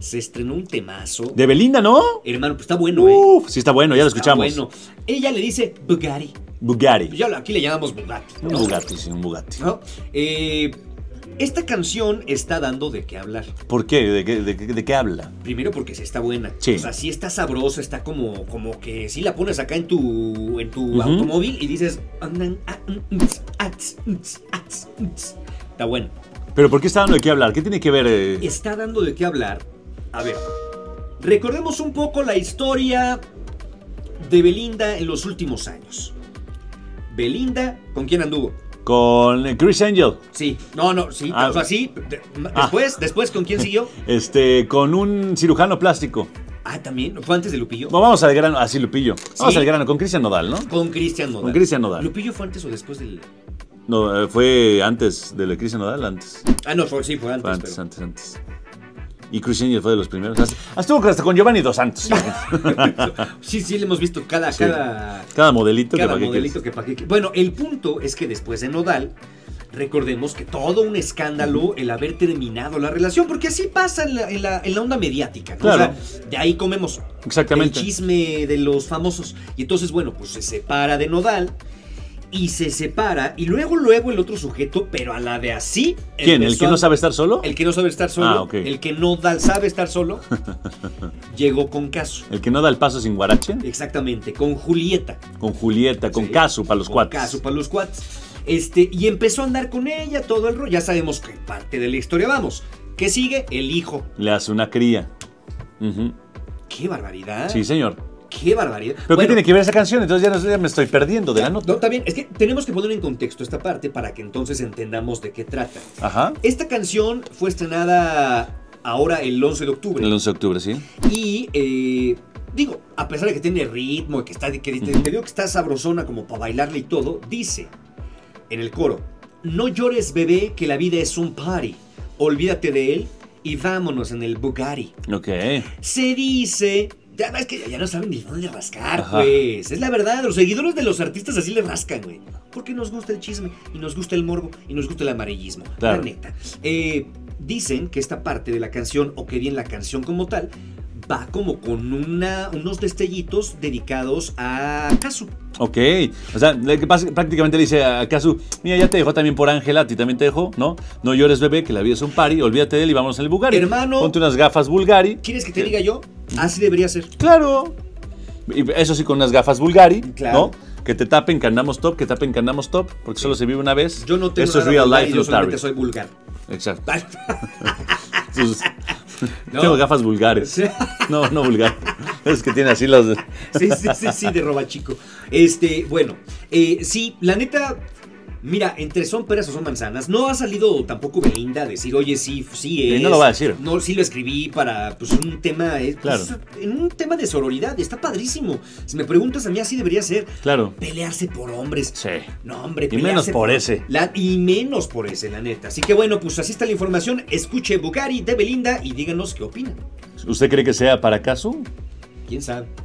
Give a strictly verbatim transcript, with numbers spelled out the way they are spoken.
se estrenó un temazo. De Belinda, ¿no? Hermano, pues está bueno, ¿eh? Uf, sí está bueno, ya lo escuchamos. Está bueno. Ella le dice Bugatti. Bugatti. Ya aquí le llamamos Bugatti, Un ¿no? Bugatti, sí, un Bugatti. ¿No? Eh, esta canción está dando de qué hablar. ¿Por qué? ¿De qué, de, qué- de qué habla? Primero porque sí está buena. Sí. O sea, sí está sabrosa, está como, como que sí la pones acá en tu, en tu Ujú. automóvil y dices... "Andan, ah, mm, ts, ah, ts, mm, ts, ah, ts, mm, ts". Está bueno. ¿Pero por qué está dando de qué hablar? ¿Qué tiene que ver? eh? Está dando de qué hablar. A ver, recordemos un poco la historia de Belinda en los últimos años. Belinda, ¿con quién anduvo? Con eh, Chris Angel. Sí, no, no, sí, Ah. o sea, sí. de- Después, después, ¿con quién siguió? Este, con un cirujano plástico. Ah, también, fue antes de Lupillo. No, vamos al grano, así Lupillo. Vamos Sí. al grano, con Cristian Nodal, ¿no? Con Cristian Nodal. Con Cristian Nodal. ¿Lupillo fue antes o después del...? No, eh, fue antes de Cristian Nodal, antes. Ah, no, fue, sí, fue antes, Fue antes, pero... antes, antes. Y Chris Angel fue de los primeros. Hasta, hasta estuvo hasta con Giovanni Dos Santos. Sí, sí, le hemos visto cada... Sí. cada... Cada modelito Cada que pa' qué modelito quieres. que pa' qué- Bueno, el punto es que después de Nodal, recordemos que todo un escándalo el haber terminado la relación, porque así pasa en la, en la, en la onda mediática, ¿no? Claro. O sea, de ahí comemos Exactamente. el chisme de los famosos. Y entonces, bueno, pues se separa de Nodal y se separa, y luego, luego el otro sujeto, pero a la de así. ¿Quién? ¿El empezó que a- no sabe estar solo? El que no sabe estar solo, Ah, ok. el que no da- sabe estar solo, llegó con Casu. El que no da el paso sin guarache. Exactamente, con Julieta. Con Julieta, con Sí, Casu para los con cuates. Casu para los cuates. Este, y empezó a andar con ella, todo el rollo. Ya sabemos qué parte de la historia vamos. ¿Qué sigue? El hijo. Le hace una cría. Ujú. ¡Qué barbaridad! Sí, señor. ¡Qué barbaridad! ¿Pero qué tiene que ver esa canción? Entonces ya, no, ya me estoy perdiendo de la nota. No, está bien. Es que tenemos que poner en contexto esta parte para que entonces entendamos de qué trata. Ajá. Esta canción fue estrenada ahora el once de octubre. El once de octubre, sí. Y, eh, digo, a pesar de que tiene ritmo y que está, que te, te digo que está sabrosona como para bailarle y todo, dice en el coro: no llores, bebé, que la vida es un party. Olvídate de él y vámonos en el Bugatti. Ok. Se dice... Ya es que ya no saben ni dónde rascar, Ajá. pues. Es la verdad, los seguidores de los artistas así le rascan, güey. Porque nos gusta el chisme, y nos gusta el morbo, y nos gusta el amarillismo. Claro. La neta. Eh, dicen que esta parte de la canción, o que bien la canción como tal, va como con una, unos destellitos dedicados a Casu. Ok. O sea, le- que pasa- prácticamente le dice a Casu, mira, ya te dejó también por Ángela, a ti también te dejó, ¿no? No llores, bebé, que la vida es un party, olvídate de él y vamos al Bulgari. Hermano. Ponte unas gafas Bulgari. ¿Quieres que te diga yo? Así debería ser. Claro. Y eso sí, con unas gafas Bulgari, Claro. ¿no? Que te tapen, que andamos top, que tapen, que andamos top, porque solo se vive una vez. Yo no tengo Eso es nada real vulgar y life, yo no solamente Tarry. soy vulgar. Exacto. Sus- No. Tengo gafas vulgares. Sí. No, no vulgar. Es que tiene así los... Sí, sí, sí, sí, de roba chico. Este, bueno, eh, sí, la neta, mira, entre son peras o son manzanas, no ha salido tampoco Belinda a decir, oye, sí, sí es. no lo va a decir. No, sí lo escribí para, pues, un tema, eh, Claro. pues, en un tema de sororidad, está padrísimo. Si me preguntas a mí, así debería ser. Claro. Pelearse por hombres. Sí. No, hombre, Y pelearse menos por ese. la- y menos por ese, la neta. Así que bueno, pues así está la información. Escuche Bugatti de Belinda y díganos qué opinan. ¿Usted cree que sea para Casu? ¿Quién sabe?